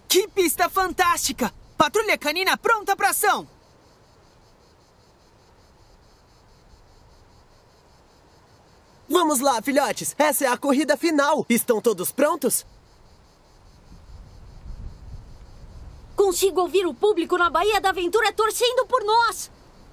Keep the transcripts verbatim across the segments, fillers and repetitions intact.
Que pista fantástica! Patrulha canina pronta pra ação! Vamos lá, filhotes! Essa é a corrida final! Estão todos prontos? Consigo ouvir o público na Baía da Aventura torcendo por nós!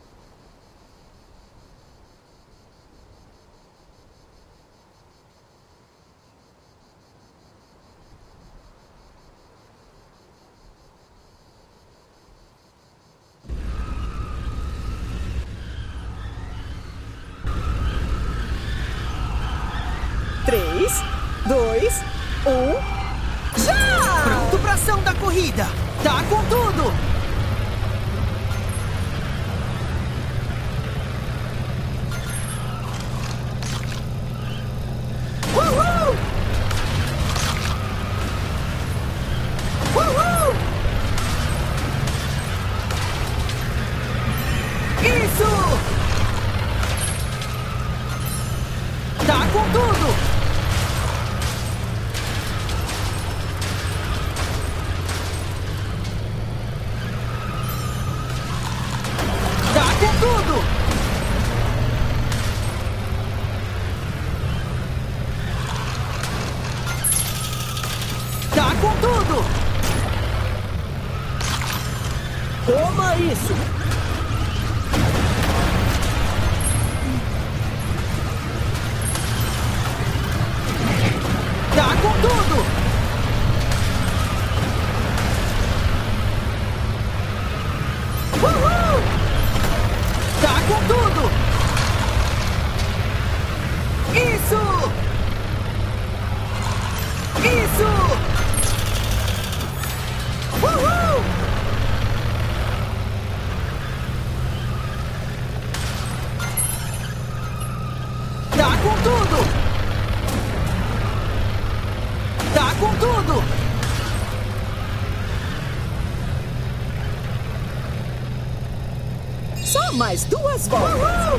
Três, dois, um, já! Pronto pra ação da corrida! Tá com tudo! Uhul! Uhul! Isso! Tá com tudo! Tudo! Tá com tudo! Toma isso! Tá com tudo! Uhul! Tá com tudo! Isso! Isso! Uhul! Tá com tudo! Tá com tudo! Só mais duas voltas. Uhul!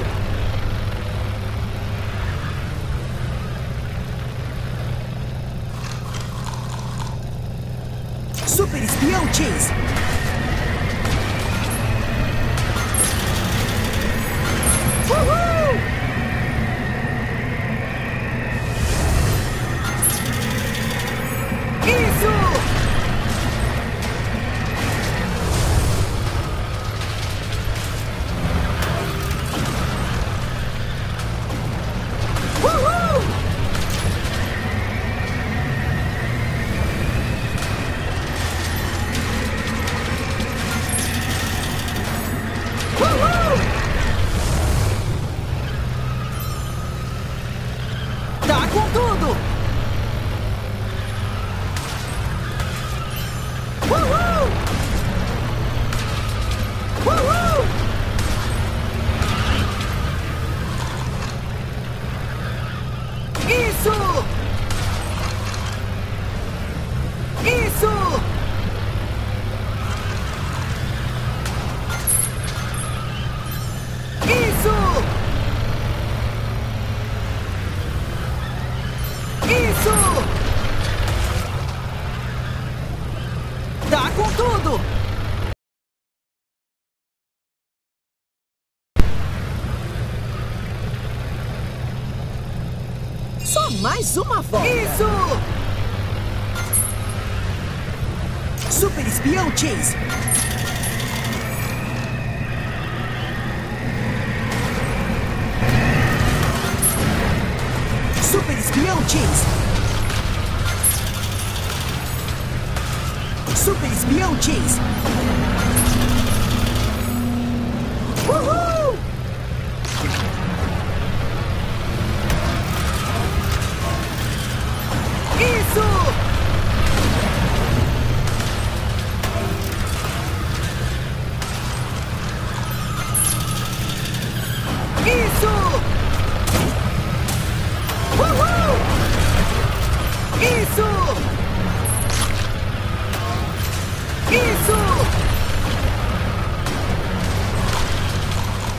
Super Espião Chase! Uhul! Isso! Tá com tudo! Uhul! Uhul! Isso! Isso! Isso! Isso! Tá com tudo! Só mais uma volta. Isso! Super Espião Chase! Super Espião Chase! Super Espião Chase! Uhul! Isso! Isso! Uhul! Isso! Isso!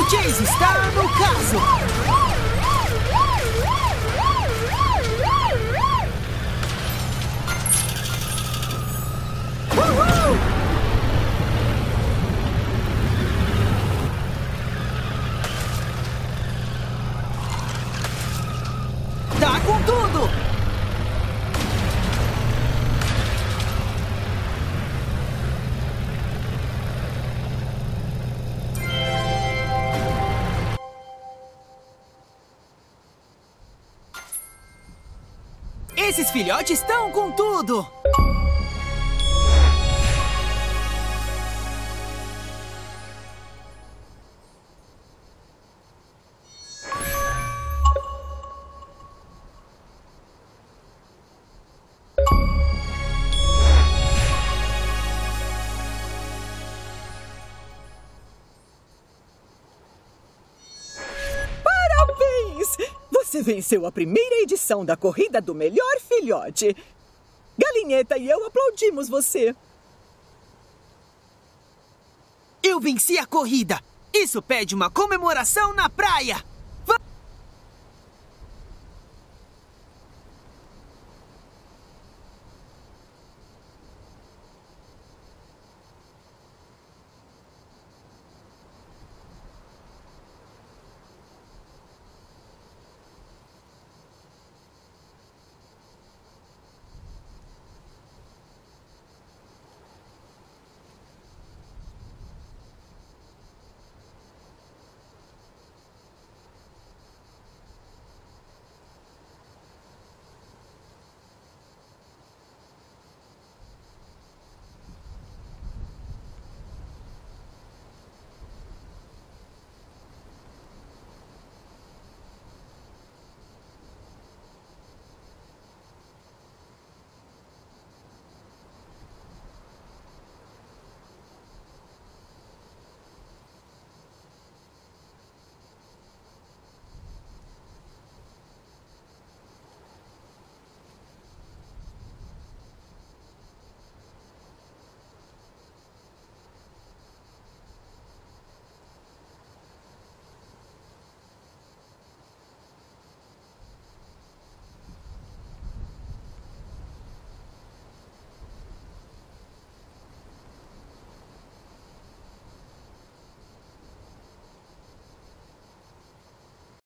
Chase está no caso! Tá com tudo! Esses filhotes estão com tudo! Você venceu a primeira edição da Corrida do Melhor Filhote. Galinheta e eu aplaudimos você. Eu venci a corrida! Isso pede uma comemoração na praia!